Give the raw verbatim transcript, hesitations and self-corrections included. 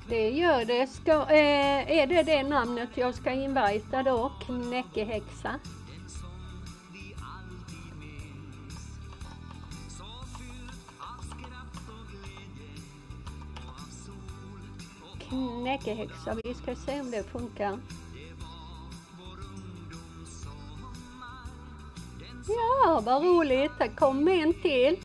Det gör det. Ska, eh, är det det namnet jag ska invita då? Knäckehäxa. Knäckehäxa. Vi ska se om det funkar. Ja, vad roligt. Kom en till.